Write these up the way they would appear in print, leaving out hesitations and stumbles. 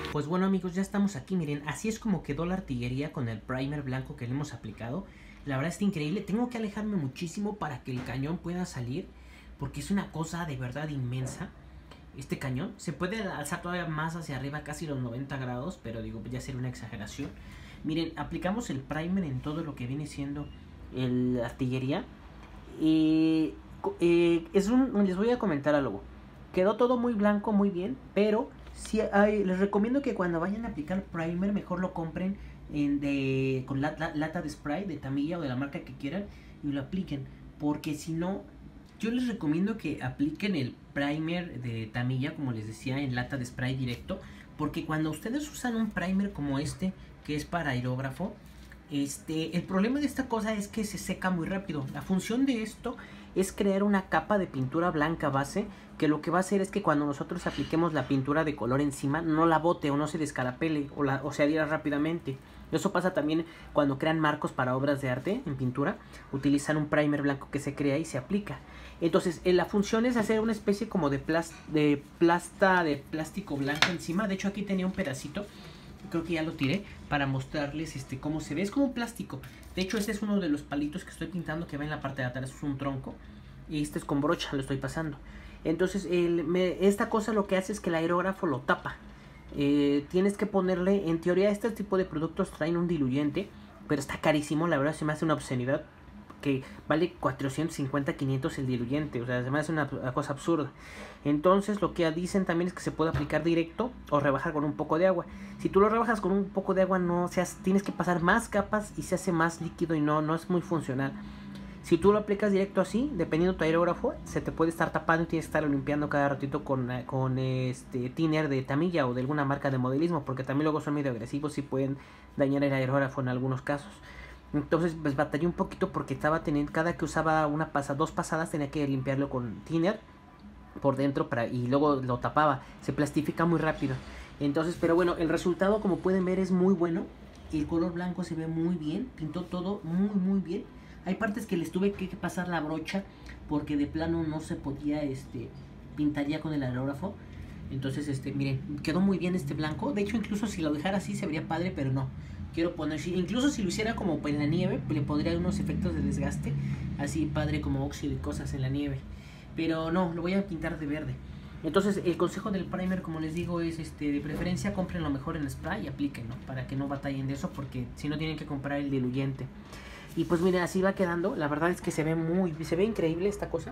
Pues bueno amigos, ya estamos aquí, miren, así es como quedó la artillería con el primer blanco que le hemos aplicado. La verdad está increíble, tengo que alejarme muchísimo para que el cañón pueda salir, porque es una cosa de verdad inmensa. Este cañón se puede alzar todavía más hacia arriba, casi los 90 grados, pero digo, ya sería una exageración. Miren, aplicamos el primer en todo lo que viene siendo la artillería. Y les voy a comentar algo. Quedó todo muy blanco, muy bien, pero les recomiendo que cuando vayan a aplicar primer, mejor lo compren con lata de spray de Tamiya o de la marca que quieran y lo apliquen. Porque si no, yo les recomiendo que apliquen el primer de Tamiya, como les decía, en lata de spray directo. Porque cuando ustedes usan un primer como este, que es para aerógrafo, el problema de esta cosa es que se seca muy rápido. La función de esto es crear una capa de pintura blanca base, que lo que va a hacer es que cuando nosotros apliquemos la pintura de color encima, no la bote o no se descarapele o se adhiera rápidamente. Eso pasa también cuando crean marcos para obras de arte en pintura. Utilizan un primer blanco que se crea y se aplica. Entonces la función es hacer una especie como de plástico blanco encima. De hecho aquí tenía un pedacito, creo que ya lo tiré para mostrarles cómo se ve. Es como un plástico. De hecho este es uno de los palitos que estoy pintando que va en la parte de atrás. Es un tronco y este es con brocha, lo estoy pasando. Entonces esta cosa lo que hace es que el aerógrafo lo tapa. Tienes que ponerle, en teoría este tipo de productos traen un diluyente, pero está carísimo, la verdad se me hace una obscenidad, que vale 450, 500 el diluyente, o sea, se me hace una cosa absurda. Entonces lo que dicen también es que se puede aplicar directo o rebajar con un poco de agua. Si tú lo rebajas con un poco de agua, tienes que pasar más capas y se hace más líquido y no es muy funcional. Si tú lo aplicas directo así, dependiendo de tu aerógrafo, se te puede estar tapando y tienes que estarlo limpiando cada ratito con thinner de Tamiya o de alguna marca de modelismo, porque también luego son medio agresivos y pueden dañar el aerógrafo en algunos casos. Entonces pues batallé un poquito porque estaba teniendo, cada que usaba dos pasadas tenía que limpiarlo con thinner por dentro y luego lo tapaba. Se plastifica muy rápido. Entonces, pero bueno, el resultado como pueden ver es muy bueno. El color blanco se ve muy bien, pintó todo muy bien. Hay partes que les tuve que pasar la brocha porque de plano no se podía pintar ya con el aerógrafo. Entonces miren, quedó muy bien este blanco. De hecho incluso si lo dejara así se vería padre, pero no. Quiero poner, incluso si lo hiciera como en la nieve, le pondría unos efectos de desgaste, así padre como óxido y cosas en la nieve. Pero no, lo voy a pintar de verde. Entonces el consejo del primer, como les digo, es de preferencia compren lo mejor en spray y aplíquenlo para que no batallen de eso, porque si no tienen que comprar el diluyente. Y pues miren, así va quedando. La verdad es que se ve increíble esta cosa.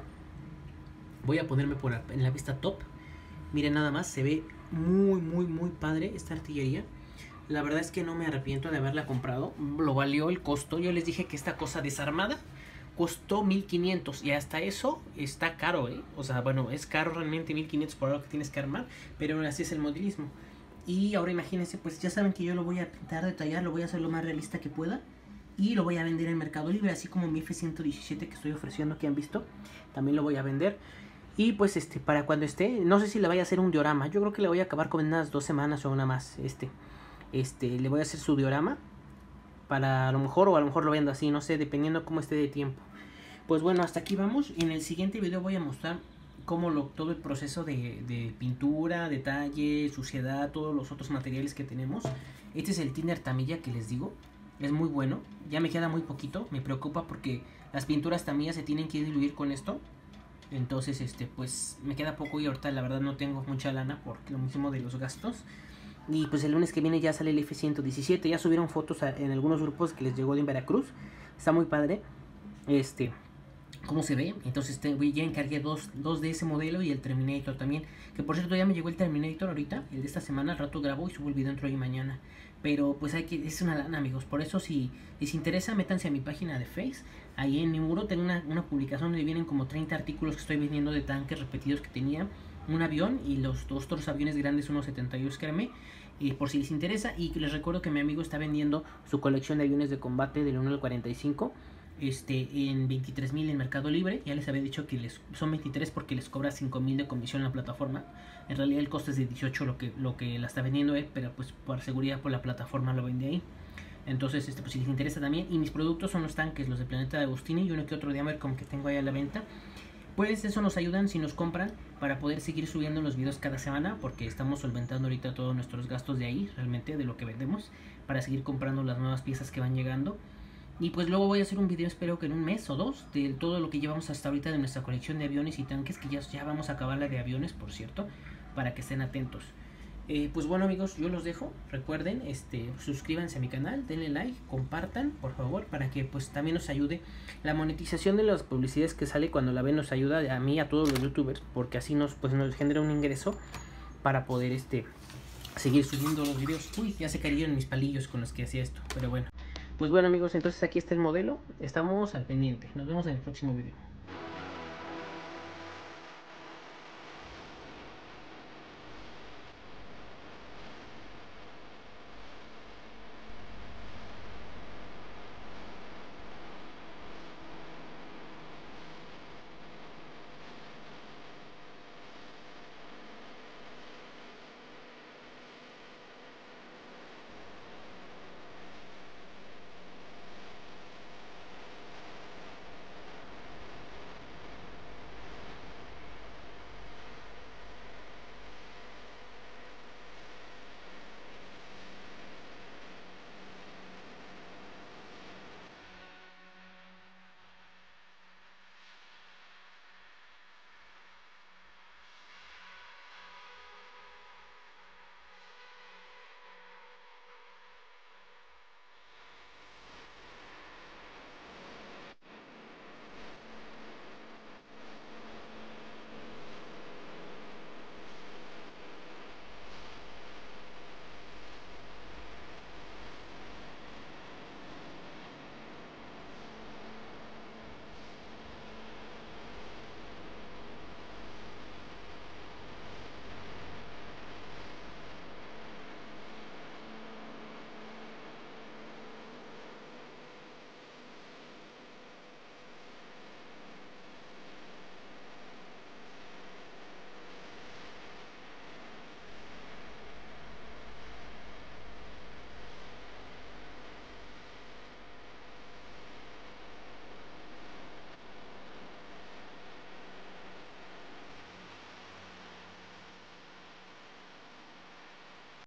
Voy a ponerme en la vista top. Miren nada más, se ve muy padre esta artillería. La verdad es que no me arrepiento de haberla comprado. Lo valió el costo. Yo les dije que esta cosa desarmada costó 1500 y hasta eso está caro, O sea, bueno, es caro realmente 1500 por algo que tienes que armar, pero así es el modelismo. Y ahora imagínense, pues ya saben que yo lo voy a pintar, detallar, lo voy a hacer lo más realista que pueda y lo voy a vender en Mercado Libre, así como mi F-117 que estoy ofreciendo, que han visto, también lo voy a vender. Y pues para cuando esté, no sé si le vaya a hacer un diorama. Yo creo que le voy a acabar con unas 2 semanas o una más. Le voy a hacer su diorama para a lo mejor, o a lo mejor lo vendo así, no sé, dependiendo cómo esté de tiempo. Pues bueno, hasta aquí vamos. En el siguiente video voy a mostrar todo el proceso de pintura, detalle, suciedad, todos los otros materiales que tenemos. Este es el thinner Tamiya que les digo, es muy bueno. Ya me queda muy poquito, me preocupa porque las pinturas Tamiya se tienen que diluir con esto. Entonces pues me queda poco y ahorita la verdad no tengo mucha lana por lo mismo de los gastos. Y pues el lunes que viene ya sale el F-117. Ya subieron fotos en algunos grupos que les llegó de Veracruz. Está muy padre cómo se ve. Entonces ya encargué dos de ese modelo y el Terminator también. Que por cierto ya me llegó el Terminator ahorita, el de esta semana. Al rato grabo y subo el video entre hoy y mañana. Pero pues es una lana, amigos. Por eso si les interesa, métanse a mi página de Face. Ahí en mi muro tengo una publicación donde vienen como 30 artículos que estoy vendiendo de tanques repetidos que tenía. Un avión y los dos otros aviones grandes, unos 72 que armé, por si les interesa. Y les recuerdo que mi amigo está vendiendo su colección de aviones de combate del 1 al 45 en 23,000 en Mercado Libre. Ya les había dicho que son 23 porque les cobra 5,000 de comisión en la plataforma. En realidad el costo es de 18 lo que la está vendiendo él, pero pues por seguridad por la plataforma lo vende ahí. Entonces pues si les interesa también. Y mis productos son los tanques, los de Planeta de Agostini y uno que otro de Amercom que tengo ahí a la venta. Pues eso nos ayudan si nos compran para poder seguir subiendo los videos cada semana, porque estamos solventando ahorita todos nuestros gastos de ahí, realmente de lo que vendemos, para seguir comprando las nuevas piezas que van llegando. Y pues luego voy a hacer un video, espero que en un mes o dos, de todo lo que llevamos hasta ahorita de nuestra colección de aviones y tanques, que ya vamos a acabar la de aviones, por cierto, para que estén atentos. Pues bueno amigos, yo los dejo. Recuerden, suscríbanse a mi canal, denle like, compartan por favor, para que pues también nos ayude. La monetización de las publicidades que sale cuando la ven nos ayuda a mí, a todos los youtubers, porque así nos genera un ingreso para poder seguir subiendo los videos. Uy, ya se cayeron mis palillos con los que hacía esto, pero bueno. Pues bueno amigos, entonces aquí está el modelo, estamos al pendiente. Nos vemos en el próximo video.